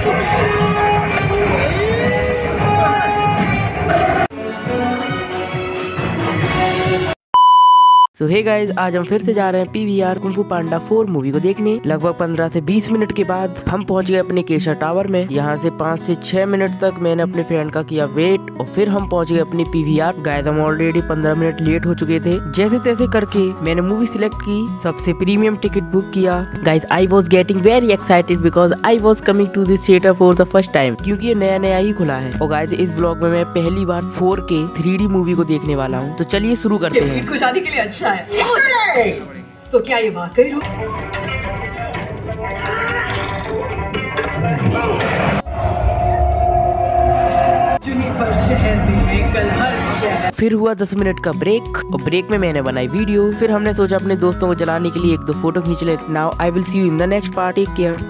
सो hey guys, आज हम फिर से जा रहे हैं PVR कुंग फू पांडा 4 मूवी को देखने। लगभग 15 से 20 मिनट के बाद हम पहुंच गए अपने केशा टावर में। यहाँ से 5 से 6 मिनट तक मैंने अपने फ्रेंड का किया वेट और फिर हम पहुंच गए अपनी PVR। गाइज हम ऑलरेडी 15 मिनट लेट हो चुके थे। जैसे तैसे करके मैंने मूवी सिलेक्ट की, सबसे प्रीमियम टिकट बुक किया। Guys I was getting very excited because I was coming to this theatre for the first time, क्योंकि ये नया नया ही खुला है। और गाइज इस ब्लॉग में मैं पहली बार 4K 3D मूवी को देखने वाला हूँ। तो चलिए शुरू करते हैं। खुशादी के लिए अच्छा है। तो क्या ये वाकई जुनिपर शहर में है कल हर शहर। फिर हुआ 10 मिनट का ब्रेक और ब्रेक में मैंने बनाई वीडियो। फिर हमने सोचा अपने दोस्तों को जलाने के लिए 1-2 फोटो खींच ले। Now I will see you in the next part. Take care.